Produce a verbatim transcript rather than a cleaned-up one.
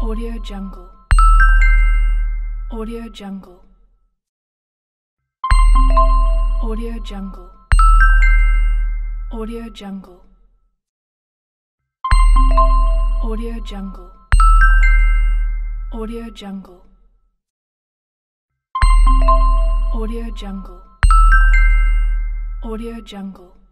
Audio Jungle. Audio Jungle. Audio Jungle. Audio Jungle. Audio Jungle. Audio Jungle. Audio Jungle. Audio Jungle.